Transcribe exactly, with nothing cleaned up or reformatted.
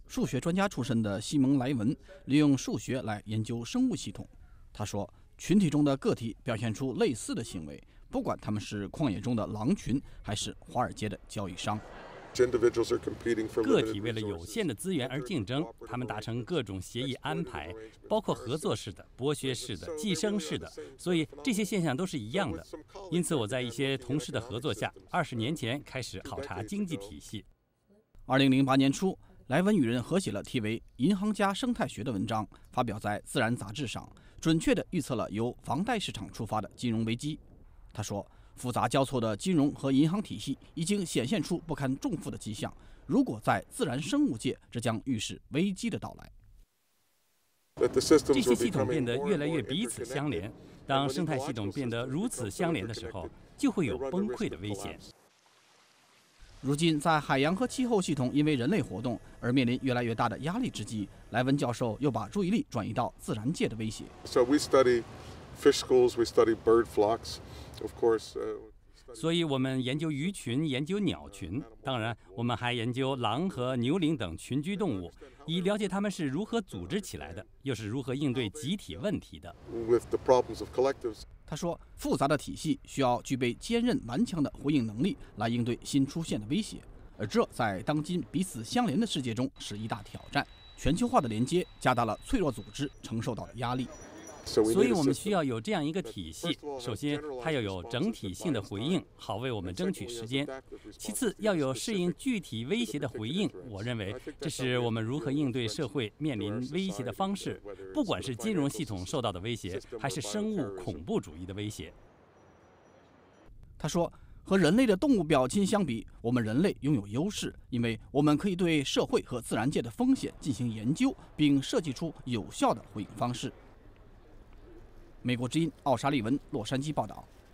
数学专家出身的西蒙·莱文利用数学来研究生物系统。他说，群体中的个体表现出类似的行为，不管他们是旷野中的狼群，还是华尔街的交易商。 个体为了有限的资源而竞争，他们达成各种协议安排，包括合作式的、剥削式的、寄生式的，所以这些现象都是一样的。因此，我在一些同事的合作下，二十年前开始考察经济体系。 二零零八年初，莱文与人合写了题为《银行家生态学》的文章，发表在《自然》杂志上，准确地预测了由房贷市场触发的金融危机。他说，复杂交错的金融和银行体系已经显现出不堪重负的迹象，如果在自然生物界，这将预示危机的到来。 这些系统变得越来越彼此相连，当生态系统变得如此相连的时候，就会有崩溃的危险。 如今，在海洋和气候系统因为人类活动而面临越来越大的压力之际，莱文教授又把注意力转移到自然界的威胁。 So we study fish schools, we study bird flocks, of course. Uh, 所以我们研究鱼群，研究鸟群，当然，我们还研究狼和牛羚等群居动物，以了解它们是如何组织起来的，又是如何应对集体问题的。 with the problems of collectives. 他说，复杂的体系需要具备坚韧顽强的回应能力来应对新出现的威胁，而这在当今彼此相连的世界中是一大挑战。全球化的连接加大了脆弱组织承受到的压力。 所以我们需要有这样一个体系，首先它要有整体性的回应，好为我们争取时间；其次要有适应具体威胁的回应，我认为这是我们如何应对社会面临威胁的方式，不管是金融系统受到的威胁，还是生物恐怖主义的威胁。 他说，和人类的动物表亲相比，我们人类拥有优势，因为我们可以对社会和自然界的风险进行研究，并设计出有效的回应方式。美国之音奥沙利文洛杉矶报道。